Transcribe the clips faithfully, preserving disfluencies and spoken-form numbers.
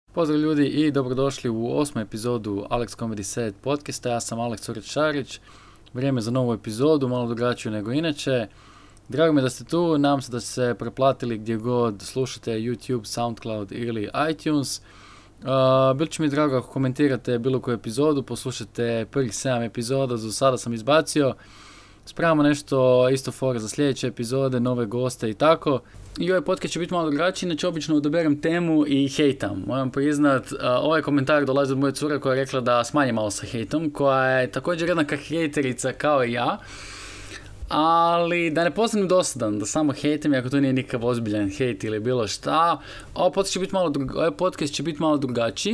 Pozdrav ljudi i dobrodošli u osmu epizodu Alex Comedy Set podcasta. Ja sam Alex Curić-Šarić. Vrijeme za novu epizodu, malo drugačiju nego inače. Drago mi da ste tu, nadam se da ste se preplatili gdje god slušate YouTube, SoundCloud ili iTunes. Uh, bilo će mi drago ako komentirate bilo koju epizodu, poslušajte prvih sedam epizoda, za sada sam izbacio. Spremamo nešto isto fora za sljedeće epizode, nove goste i tako. I ovaj podcast će biti malo drugačiji, inače obično odaberem temu i hejtam. Moram priznat, uh, ovaj komentar dolazi od moje cure koja je rekla da smanje malo sa hejtom, koja je također jednaka hejterica kao i ja. Ali da ne postanem dosadan, da samo hejtem, iako to nije nikakav ozbiljan hejt ili bilo šta. Ovaj podcast će biti malo, druga, ovaj podcast će biti malo drugačiji.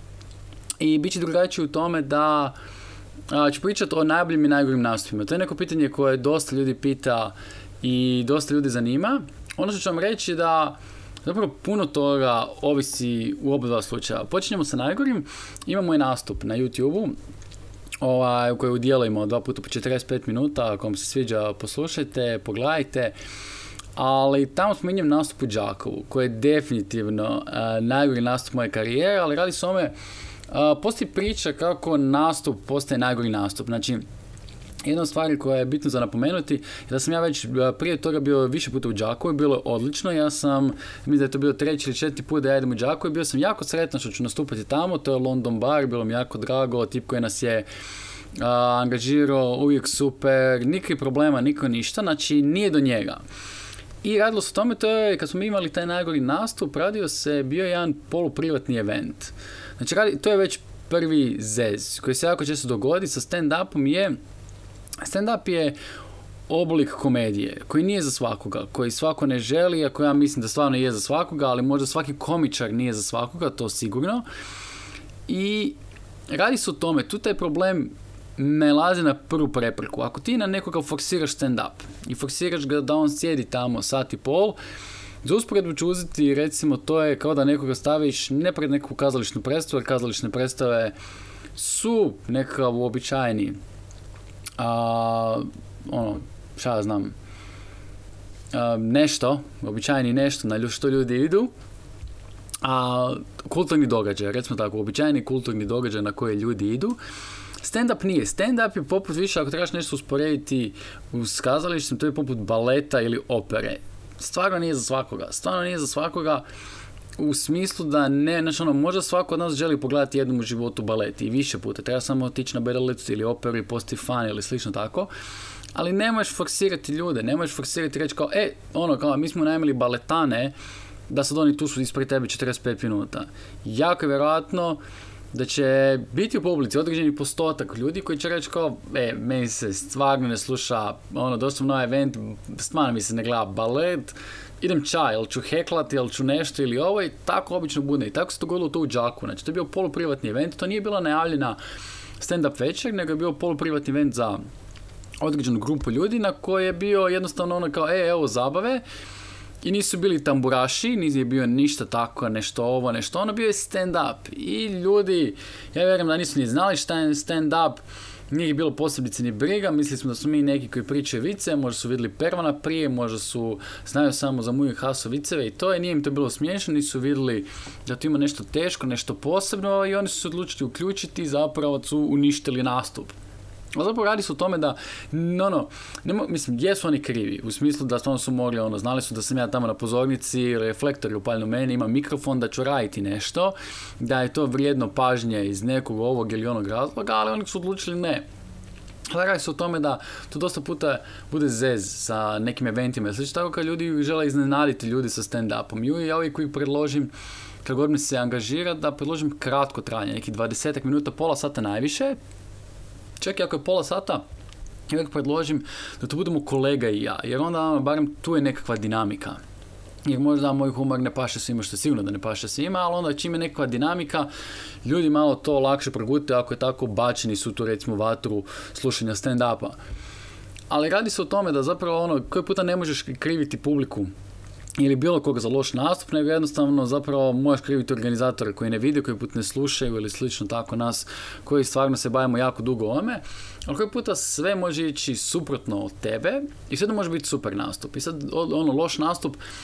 I bit će drugačiji u tome da a, ću pričati o najboljim i najgorim nastupima. To je neko pitanje koje dosta ljudi pita i dosta ljudi zanima. Ono što ću vam reći da zapravo puno toga ovisi u oba dva slučaja. Počinjemo sa najgorim. Imamo i nastup na YouTube-u ovaj, u kojoj udjelujemo dva puta po četrdeset pet minuta. Ako vam se sviđa, poslušajte, pogledajte. Ali tamo spominjem nastup u Đakovu, koji je definitivno uh, najgori nastup moje karijere, ali radi se o ome, uh, postoji priča kako nastup postaje najgori nastup. Znači, jedna od stvari koja je bitno za napomenuti je da sam ja već prije toga bio više puta u Đakovu, bilo je odlično, ja sam, mislim da je to bio treći ili četiri put da ja idem u Đakovu i bio sam jako sretan što ću nastupati tamo, to je London Bar, bilo mi jako drago, tip koji nas je uh, angažirao, uvijek super, nikakvih problema, niko ništa, znači nije do njega. I radilo se o tome, to je, kad smo imali taj najgori nastup, radio se, bio je jedan poluprivatni event. Znači, radi, to je već prvi zez koji se jako često dogodi sa stand-upom je stand-up je oblik komedije koji nije za svakoga, koji svako ne želi, ako ja mislim da stvarno je za svakoga, ali možda svaki komičar nije za svakoga, to sigurno. I radi se o tome, tu taj problem nailazi na prvu prepreku. Ako ti na nekoga forsiraš stand-up i forsiraš ga da on sjedi tamo sat i pol, za usporedbu ću uzeti, recimo, to je kao da nekoga staviš ne pred neku kazališnu predstavu, jer kazališne predstave su nekakav uobičajeni A, ono, šta ja znam, a, nešto, običajni nešto na što ljudi idu, a kulturni događaj, recimo tako, običajni kulturni događaj na koje ljudi idu. Stand-up nije. Stand-up je poput više, ako trebaš nešto usporediti s kazalištem, to je poput baleta ili opere. Stvarno nije za svakoga. Stvarno nije za svakoga u smislu da ne, znači ono, možda svako od nas želi pogledati jednom u životu balet i više puta. Treba samo otići na Berlicu ili operu i posti fan ili slično tako. Ali ne možeš forsirati ljude, ne možeš forsirati reći kao, e, ono, kao, mi smo najmili baletane, da sad oni tu su ispred tebe četrdeset pet minuta. Jako je vjerojatno da će biti u publici određeni postotak ljudi koji će reći kao, e, meni se stvarno ne sluša, ono, doslovno na event, stvarno mi se ne gleda balet, idem čaj, jel ću heklati, jel ću nešto ili ovo, i tako obično bude. I tako se dogodilo to u Đakovu. Znači, to je bio poluprivatni event, to nije bila najavljena stand-up večer, nego je bio poluprivatni event za određenu grupu ljudi na koji je bio jednostavno ono kao, e, evo zabave, i nisu bili tamburaši, nije bio ništa tako, nešto ovo, nešto ono, bio je stand-up. I ljudi, ja vjerujem da nisu ni znali šta je stand-up, nije ih bilo posebice ni briga, mislili smo da su mi neki koji pričaju vice, možda su vidjeli Pervana prije, možda su znaju samo za Muju Haso viceve i to, i nije im to bilo smiješno, nisu vidjeli da to ima nešto teško, nešto posebno, i oni su se odlučili uključiti i zapravo su uništili nastup. A zapravo radi se o tome da, no, no, ne mo, mislim, jesu oni krivi, u smislu da stvarno su mogli, ono, znali su da sam ja tamo na pozornici, reflektori upaljeni u meni, imam mikrofon, da ću raditi nešto, da je to vrijedno pažnje iz nekog ovog ili onog razloga, ali oni su odlučili ne. Ali radi se o tome da to dosta puta bude zez sa nekim eventima, slično tako kad ljudi žele iznenaditi ljudi sa stand-upom. I ja uvijek uvijek predložim, kad god mi se angažira, da predložim kratko trajanje, neki dvadeset minuta, pola sata najviše. Čak i ako je pola sata, ja uvijek predložim da to budemo kolega i ja, jer onda barem tu je nekakva dinamika. Jer možda moj humor ne paše svima, što je sigurno da ne paše svima, ali onda čim je nekakva dinamika, ljudi malo to lakše progute ako je tako bačeni su tu recimo vatru slušanja stand-upa. Ali radi se o tome da zapravo ono, koji puta ne možeš kriviti publiku ili bilo koga za loš nastup, nego jednostavno zapravo možeš kriviti organizatore koji ne vide, koji put ne slušaju ili slično tako nas koji stvarno se bavimo jako dugo ome, ali koji puta sve može ići suprotno od tebe i sve da može biti super nastup. I sad ono, loš nastup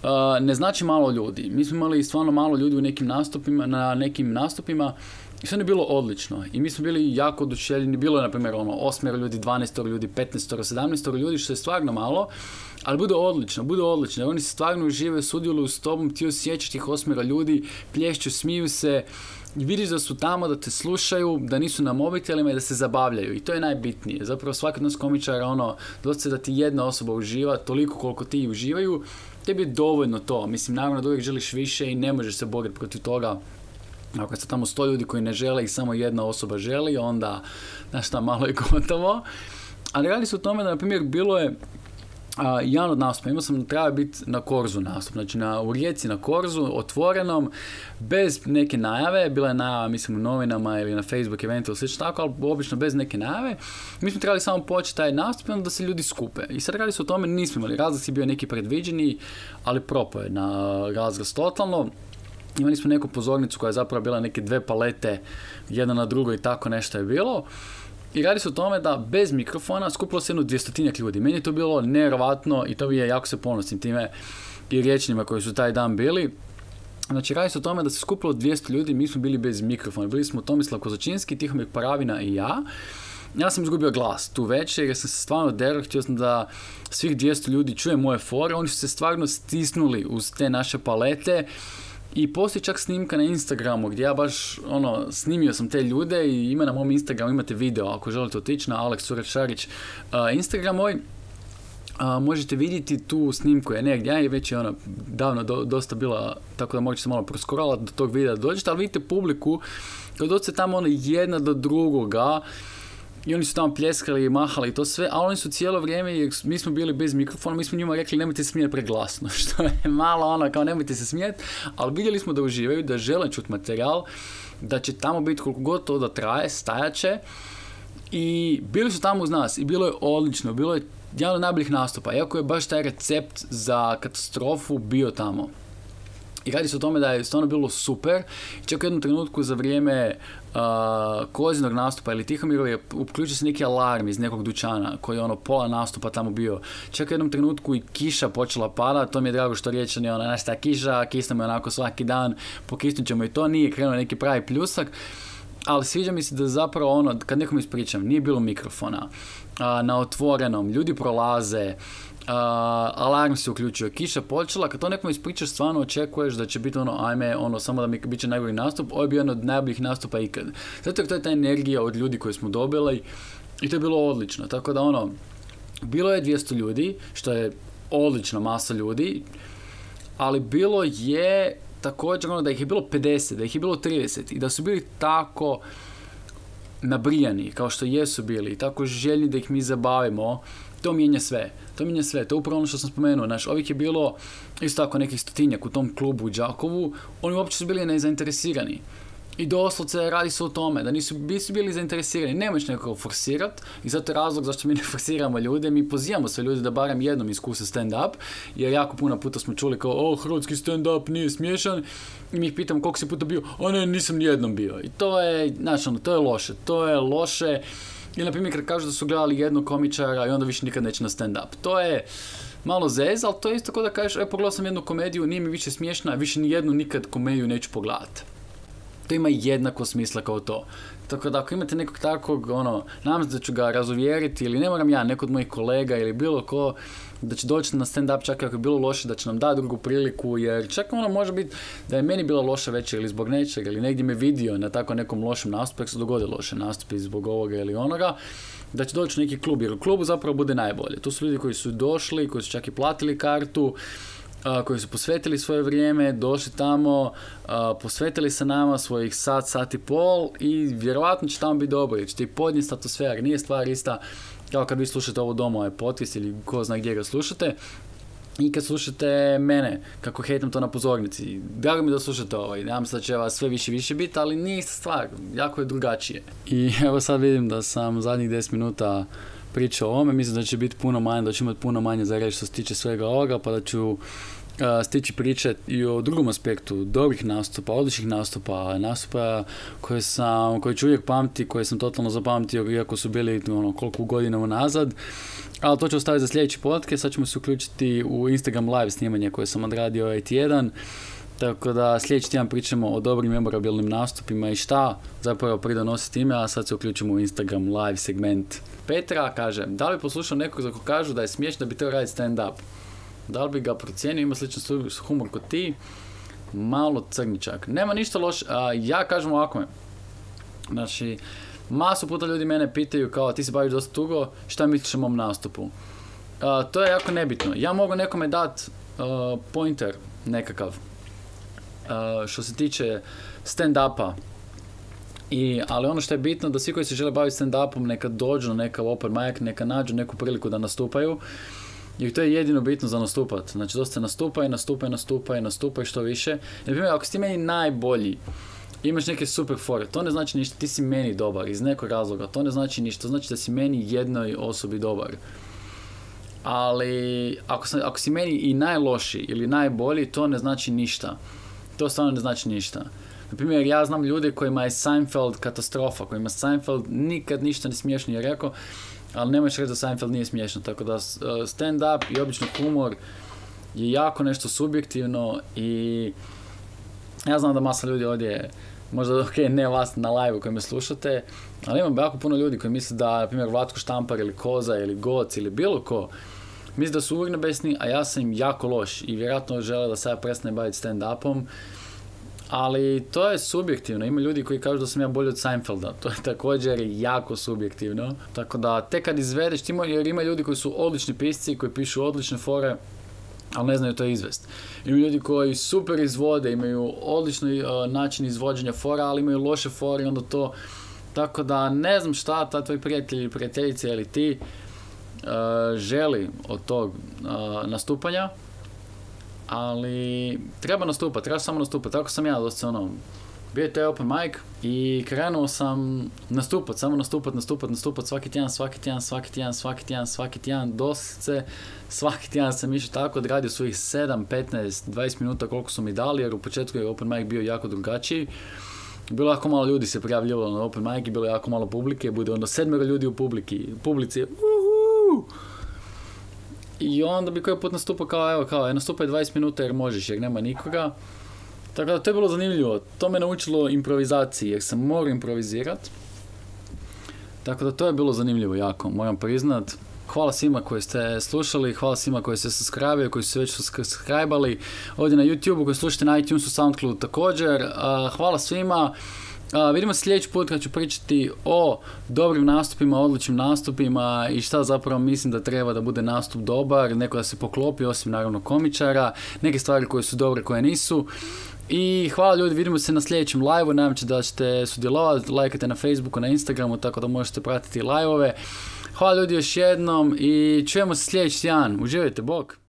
ne znači malo ljudi. Mi smo imali stvarno malo ljudi u nekim nastupima, na nekim nastupima i sve je bilo odlično. I mi smo bili jako oduševljeni. Bilo je, na primjer, ono, osmero ljudi, dvanaestoro ljudi, petnaestoro, sedamnaestoro ljudi, što je stvarno malo, ali bude odlično, bude odlično. Oni se stvarno uživaju, sudjeluju s tobom, ti osjećaš tih osmero ljudi, plješću, smiju se, i vidiš da su tamo, da te slušaju, da nisu na mobitelima i da se zabavljaju. I to je najbitnije. Zapravo svaki od nas komičara, ono, dosta da ti jedna osoba uživa, toliko koliko ti uživaju, tebi je dovoljno to. Mislim, naravno da uvijek želiš više i ne možeš se boriti protiv toga. Ako se tamo sto ljudi koji ne žele i samo jedna osoba želi, onda, znaš šta, malo je gotovo. Ali radi se o tome da, na primjer, bilo je a, jedan od nastupa, imao sam, treba biti na Korzu nastup, znači na, u Rijeci na Korzu, otvorenom, bez neke najave, bila je najava, mislim, u novinama ili na Facebook eventu ili slično tako, ali obično bez neke najave. Mi smo trebali samo početi taj nastup i onda da se ljudi skupe. I sad radi se o tome, nismo imali, razlog je bio neki predviđeni, ali propao je na razglas totalno. Imali smo neku pozornicu koja je zapravo bila neke dve palete, jedna na drugoj i tako nešto je bilo. I radi se o tome da bez mikrofona skupilo se jedno dvjestotinjak ljudi. Meni je to bilo nevjerovatno i to bi je jako se ponosim time i riječnima koji su taj dan bili. Znači, radi se o tome da se skupilo dvjesto ljudi, mi smo bili bez mikrofona. Bili smo Tomislav Kozačinski, Tihomir Paravina i ja. Ja sam izgubio glas tu večer jer sam se stvarno derao, htio sam da svih dvjesto ljudi čuje moje fore. Oni su se stvarno stisnuli uz te naše palete. I postoji čak snimka na Instagramu gdje ja baš, ono, snimio sam te ljude i ima na mom Instagramu, imate video ako želite otići na Alex Suret Šarić uh, Instagram moj. Uh, možete vidjeti tu snimku je negdje, ja je već je ona davno do, dosta bila, tako da možete se malo proskoralati do tog videa da dođete, ali vidite publiku kad dođete tamo ono jedna do drugoga. I oni su tamo pljeskali i mahali i to sve, a oni su cijelo vrijeme, jer mi smo bili bez mikrofona, mi smo njima rekli nemojte se smijeti preglasno, što je malo ono kao nemojte se smijeti, ali vidjeli smo da uživaju, da žele čuti materijal, da će tamo biti koliko god to da traje, stajaće. I bili su tamo uz nas i bilo je odlično, bilo je jedan od najboljih nastupa, iako je baš taj recept za katastrofu bio tamo. I radi se o tome da je stvarno bilo super. Čak u jednom trenutku za vrijeme uh, Kozinog nastupa ili Tihomirov je uključio se neki alarm iz nekog dućana koji je ono pola nastupa tamo bio. Čak u jednom trenutku i kiša počela pada, to mi je drago što Riječani ono, znaš ta kiša, kisnemo onako svaki dan, pokisnut ćemo i to, nije krenuo neki pravi pljusak. Ali sviđa mi se da zapravo ono, kad nekom ispričam, nije bilo mikrofona, uh, na otvorenom, ljudi prolaze, Uh, alarm se uključio, kiša počela, kad to nekom ispričaš, stvarno očekuješ da će biti ono, ajme, ono, samo da mi bit će najbolji nastup, ovo je bio jedan od najboljih nastupa ikad. Zato je to je ta energija od ljudi koje smo dobili i to je bilo odlično, tako da ono, bilo je dvjesto ljudi, što je odlična masa ljudi, ali bilo je također ono da ih je bilo pedeset, da ih je bilo trideset i da su bili tako nabrijani, kao što jesu bili, i tako željni da ih mi zabavimo. To mijenja sve, to mijenja sve, to je upravo ono što sam spomenuo, znaš, ovih je bilo isto tako nekih stotinjak u tom klubu u Đakovu, oni uopće su bili nezainteresirani. I doslovce radi se o tome, da nisu, nisu bili zainteresirani, nemoć nekako forsirati i zato je razlog zašto mi ne forsiramo ljude, mi pozivamo sve ljude da barem jednom iskuse stand-up, jer jako puno puta smo čuli kao, o, hrvatski stand-up nije smiješan, i mi ih pitamo koliko si puta bio, a ne, nisam nijednom bio. I to je, znaš, ono, to je loše, to je loše. Ili, na primjer, kad kažu da su gledali jednog komičara i onda više nikad neće na stand-up. To je malo zez, ali to je isto kao da kažeš, e, pogledao sam jednu komediju, nije mi više smiješna, više nijednu nikad komediju neću pogledati. To ima jednako smisla kao to. Tako da ako imate nekog takvog, ono, nadam se da ću ga razuvjeriti, ili ne moram ja, neko od mojih kolega ili bilo ko, da će doći na stand-up čak ako je bilo loše, da će nam dati drugu priliku, jer čak ono može biti da je meni bila loša večer ili zbog nečega, ili negdje me vidio na tako nekom lošem nastupu, ako se dogode loše nastupi zbog ovoga ili onoga, da će doći neki klub, jer u klubu zapravo bude najbolje. To su ljudi koji su došli, koji su čak i platili kartu, Uh, koji su posvetili svoje vrijeme, došli tamo, uh, posvetili se nama svojih sat, sat i pol i vjerovatno će tamo biti dobro, jer ćete i podnijeti atmosfera, nije stvar ista kao kad vi slušate ovo doma, ovaj podcast ili ko zna gdje ga slušate. I kad slušate mene, kako hejtam to na pozornici, drago mi da slušate ovaj, nadam se da će vas sve više i više biti, ali nije ista stvar, jako je drugačije. I evo sad vidim da sam zadnjih deset minuta pričao o ovome, mislim da će biti puno manje, da ću imati puno manje za reći što se tiče svega ovoga, pa da ću stići priče i o drugom aspektu, dobrih nastupa, odličnih nastupa, nastupa koje sam, koje ću uvijek pamti, koje sam totalno zapamtio, iako su bili ono, koliko godina unazad. Ali to ću ostaviti za sljedeći podcast, sad ćemo se uključiti u Instagram live snimanje koje sam odradio ovaj tjedan. Tako da sljedeći tjedan pričamo o dobrim memorabilnim nastupima i šta zapravo pridonosi time, a sad se uključimo u Instagram live segment. Petra kaže, da li poslušao nekog za ko kažu da je smiješno da bi teo raditi stand-up? Da li bi ga procijenio, ima sličan humor kod ti? Malo crničak. Nema ništa loše, ja kažem ovako. Znači, masu puta ljudi mene pitaju kao ti se baviš dosta dugo, šta misliš o mom nastupu? Uh, to je jako nebitno. Ja mogu nekome dati uh, pointer nekakav. Uh, što se tiče stand-upa. I, ali ono što je bitno da svi koji se žele baviti stand-upom neka dođu na neka open mic, neka nađu neku priliku da nastupaju. I to je jedino bitno za nastupat. Znači dosta nastupaj, nastupaj, nastupaj, nastupaj što više. Na primjer, ako si ti meni najbolji, imaš neke super fore, to ne znači ništa, ti si meni dobar iz nekog razloga, to ne znači ništa, to znači da si meni jednoj osobi dobar. Ali ako, sam, ako si meni i najlošiji ili najbolji, to ne znači ništa. To stvarno ne znači ništa. Na primjer, ja znam ljude kojima je Seinfeld katastrofa, kojima Seinfeld nikad ništa ne smiješno je rekao, ali nemojš reći da Seinfeld nije smiješno, tako da stand-up i obično humor je jako nešto subjektivno i ja znam da masa ljudi ovdje, možda ok, ne vas na live-u koji me slušate, ali imam jako puno ljudi koji misle da, na primjer, Vlatko Štampar ili Koza ili Goc ili bilo ko, misle da su urnebesni, a ja sam im jako loš i vjerojatno žele da se ja prestane baviti stand-upom, ali to je subjektivno. Ima ljudi koji kažu da sam ja bolji od Seinfelda. To je također jako subjektivno. Tako da tek kad izvedeš, ti jer ima ljudi koji su odlični pisci, koji pišu odlične fore, ali ne znaju to izvest. Ima ljudi koji super izvode, imaju odlični uh, način izvođenja fora, ali imaju loše fore i onda to... Tako da ne znam šta ta tvoj prijatelj ili prijateljica ili ti uh, želi od tog uh, nastupanja, ali treba nastupati, treba samo nastupati. Tako sam ja dosta ono, bio je taj open mic i krenuo sam nastupat, samo nastupat, nastupat, nastupat svaki tjedan, svaki tjedan, svaki tjedan, svaki tjedan, svaki tjedan, doslovce svaki tjedan sam išao tako, odradio svojih sedam, petnaest, dvadeset minuta koliko su mi dali, jer u početku je open mic bio jako drugačiji. Bilo jako malo ljudi se prijavljivalo na open mic i bilo jako malo publike, bude onda sedmero ljudi u publiki, publici, uhu! I onda bi koji put nastupao kao, evo, kao, nastupaj dvadeset minuta jer možeš, jer nema nikoga. Tako da to je bilo zanimljivo. To me naučilo improvizaciji, jer sam morao improvizirati. Tako da to je bilo zanimljivo jako, moram priznat. Hvala svima koji ste slušali, hvala svima koji ste subscribe, koji su već subscribe-ali ovdje na YouTube, koji slušate na iTunesu, SoundCloudu također. Hvala svima. Uh, vidimo se sljedeći put kad ću pričati o dobrim nastupima, odličnim nastupima i šta zapravo mislim da treba da bude nastup dobar, neko da se poklopi, osim naravno komičara, neke stvari koje su dobre, koje nisu. I hvala ljudi, vidimo se na sljedećem live-u, nadam se da ćete sudjelovati, lajkajte na Facebooku, na Instagramu, tako da možete pratiti live-ove. Hvala ljudi još jednom i čujemo se sljedeći tjedan, uživajte, bok!